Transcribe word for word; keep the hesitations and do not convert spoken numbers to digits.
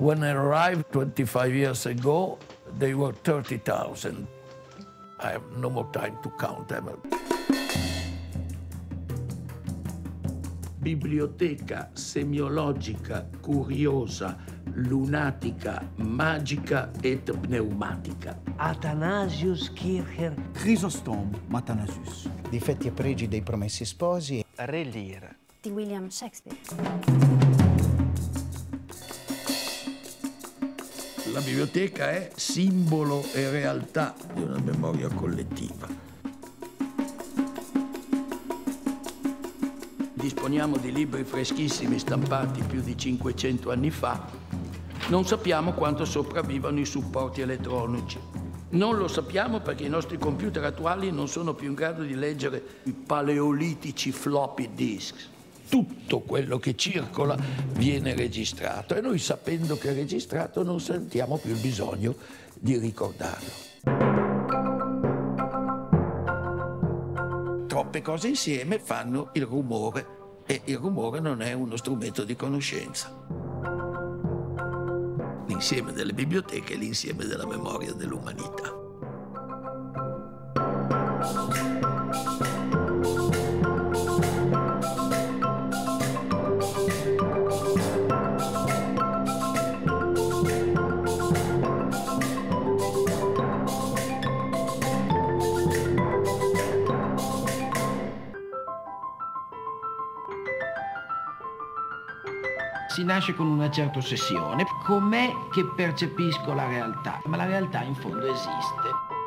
When I arrived twenty-five years ago, they were thirty thousand. I have no more time to count them. Biblioteca semiologica, curiosa, lunatica, magica et pneumatica. Athanasius Kircher. Chrysostome Athanasius. Difetti e pregi dei Promessi Sposi. Re Lear. Di William Shakespeare. La biblioteca è simbolo e realtà di una memoria collettiva. Disponiamo di libri freschissimi stampati più di cinquecento anni fa. Non sappiamo quanto sopravvivano i supporti elettronici. Non lo sappiamo perché i nostri computer attuali non sono più in grado di leggere i paleolitici floppy disk. Tutto quello che circola viene registrato e noi, sapendo che è registrato, non sentiamo più il bisogno di ricordarlo. Troppe cose insieme fanno il rumore e il rumore non è uno strumento di conoscenza. L'insieme delle biblioteche è l'insieme della memoria dell'umanità. Si nasce con una certa ossessione. Com'è che percepisco la realtà? Ma la realtà in fondo esiste.